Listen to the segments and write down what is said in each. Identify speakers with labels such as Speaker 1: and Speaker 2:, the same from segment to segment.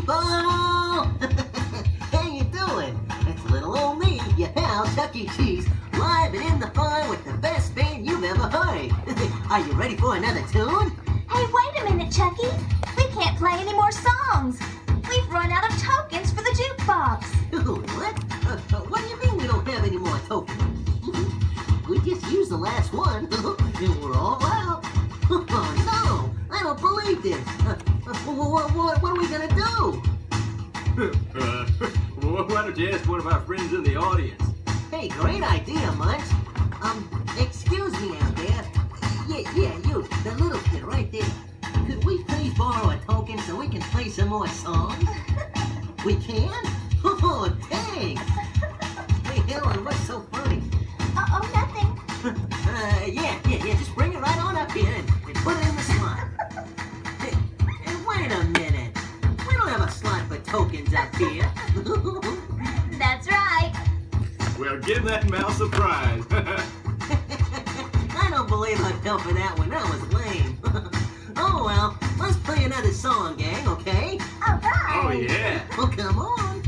Speaker 1: Ball! How you doing? It's little old me, your pal Chuck E. Cheese, live and in the fun with the best band you've ever heard. Are you ready for another tune?
Speaker 2: Hey, wait a minute, Chucky. We can't play any more songs. We've run out of tokens for the jukebox.
Speaker 1: What? What do you mean we don't have any more tokens? We just used the last one, and we're all out. No, I don't believe this. What are we gonna do?
Speaker 3: Why don't you ask one of our friends in the audience?
Speaker 1: Hey, great idea, Munch. Excuse me out there. Yeah, you, the little kid right there. Could we please borrow a token so we can play some more songs? We can? Oh, thanks. Hey, Helen, what's so funny?
Speaker 2: Uh-oh, nothing.
Speaker 1: Yeah, just bring it right on up here and put it in the slot. Hey, wait a minute. We don't have a slot for tokens up here.
Speaker 2: That's right.
Speaker 3: Well, give that mouse a prize.
Speaker 1: I don't believe I fell for that one. That was lame. Oh, well, let's play another song, gang, okay?
Speaker 2: All right.
Speaker 3: Oh, yeah.
Speaker 1: Well, come on.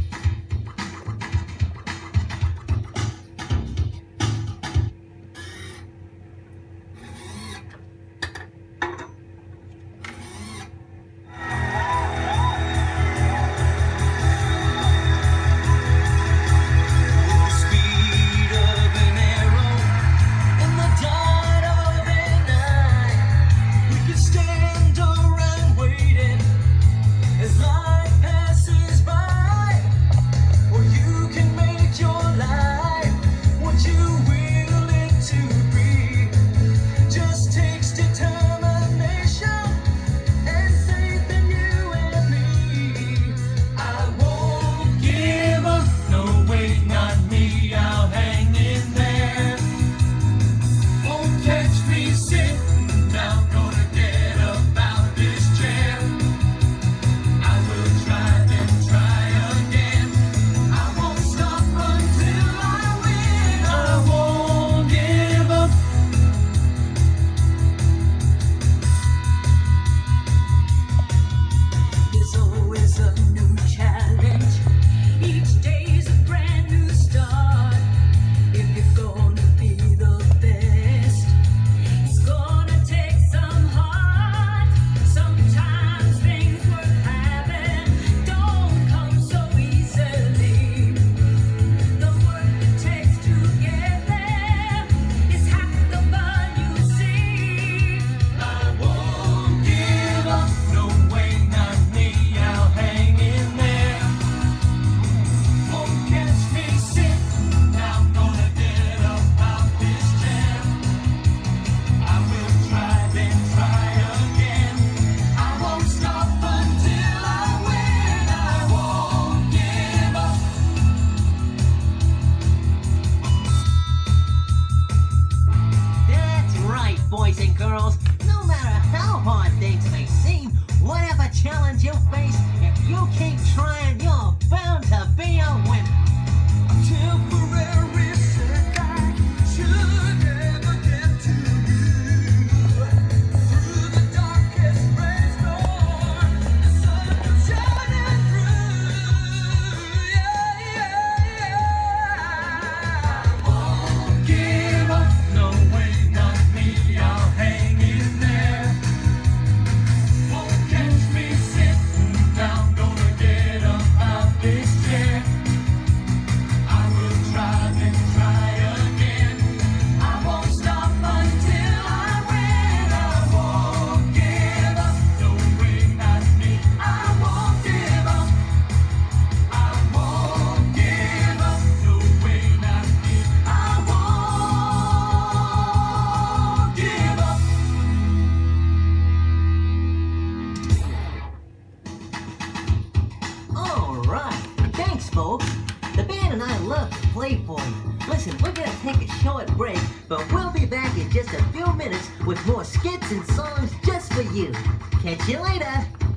Speaker 1: Boys and girls, no matter how hard things may seem, whatever challenge you face, if you keep trying, you're bound to be a winner. Temporary setback should never get to you. Through the darkest brainstorm, the sun comes shining through. Yeah. I won't give up. No way, not me. I'll hang in there. Won't catch me sitting down. Gonna get up out this chair. I will try, then try again. I won't stop until I win. I won't give up. No way, not me. I won't give up. I won't give up. No way, not me. I won't give up. All right. Thanks, folks. The band and I love to play for you. Listen, we're going to take a short break, but we'll be back in just a few minutes with more skits and songs just for you. Catch you later.